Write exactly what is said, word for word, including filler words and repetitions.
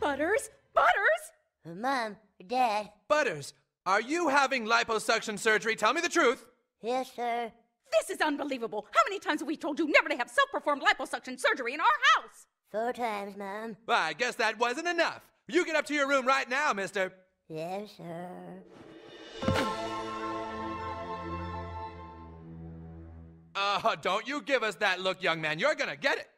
Butters? Butters? Uh, Mom, Dad. Butters, are you having liposuction surgery? Tell me the truth. Yes, sir. This is unbelievable. How many times have we told you never to have self-performed liposuction surgery in our house? Four times, Mom. Well, I guess that wasn't enough. You get up to your room right now, mister. Yes, sir. Uh, don't you give us that look, young man. You're gonna get it.